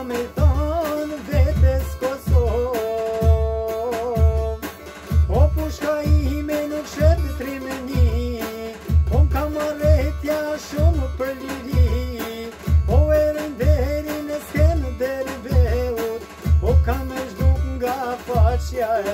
me thonë vetes Kosovë. O pushka ime nuk shetë trimeni, o m'kamaretja shumë për liri, o erën deri në skenë deri veut, o kam e zhduk nga faqja e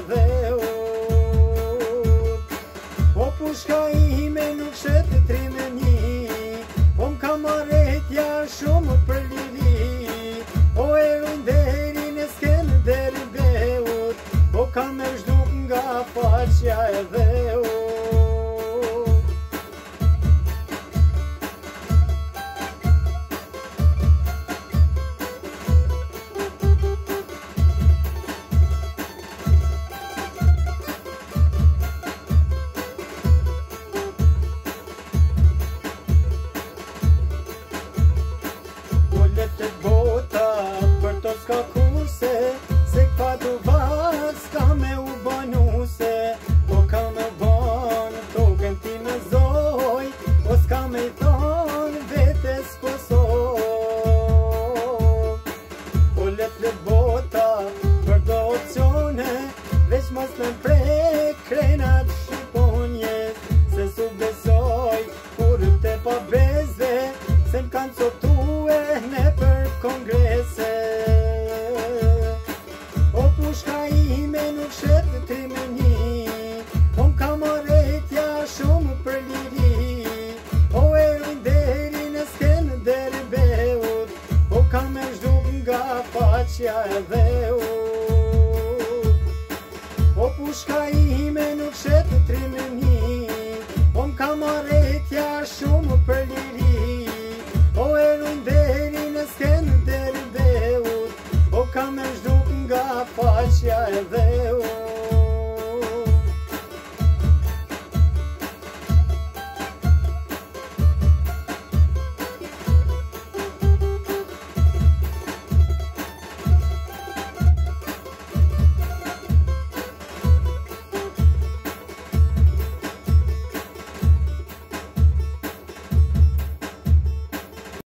dheut. O pushka ime nuk shetë trimeni, o m'kamaretja shumë për liri, o erën deri në skenë deri veut, o kam e zhduk nga faqja e dheut. Të bota për to s'ka kurse, se këpa du vas s'ka me u banuse, o ka me ban tokën ti me zoj, o s'ka me i thonë vetes Kosovë. O let bota për do opcione, veç mos me prek krenat shqiponjes, se su besoj kur te pa beze, se m'kanë coptue ne për kongrese. O pushka ime nuk shetë trimeni, o m'kamaretja shumë për liri, o erën deri në skenë deri beut, o kam e zhduk nga faqja e dheut. O pushka ime nuk shetë trimeni, o m'kamaretja shumë për liri, o erën deri në skenë deri beut, o kam e zhduk nga faqja e dheut.